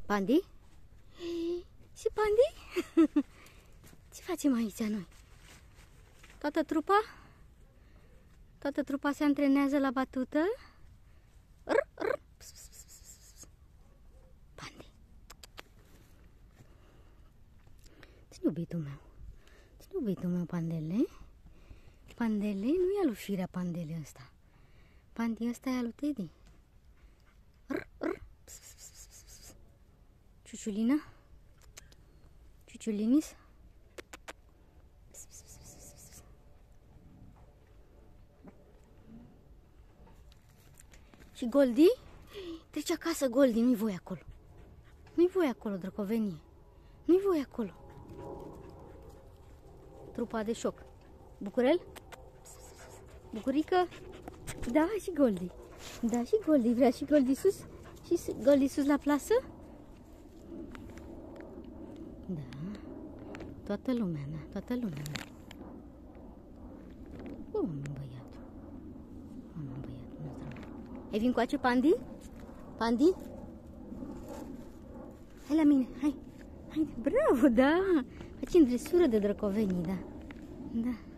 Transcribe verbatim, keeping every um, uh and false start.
Pandi? Și Pandi? Ce facem aici noi? Toată trupa? Toată trupa se antrenează la batută? R, r. Pandi. Cine iubitul meu? Cine iubitul meu, Pandele? Pandele? Nu e alu Firea Pandele ăsta. Pandi ăsta e alu Teddy. R, r. Ciuciulina? Ciuciulinis? Și Goldi? Trece acasă, Goldi, nu-i voi acolo. Nu-i voi acolo, drăcovenie. Nu-i voi acolo. Trupa de șoc. Bucurel? Bucurică? Da, și Goldi. Da, și Goldi. Vrea și Goldi sus? Și Goldi sus la plasă? Da. Toată lumea, da. Toată lumea, da. Bun, băiatul. Bun, băiatul nostru. Ai vin coace, Pandi? Pandi? Hai la mine, hai. Hai, bravo, da. Facem dresură de drăcovenii, da. Da.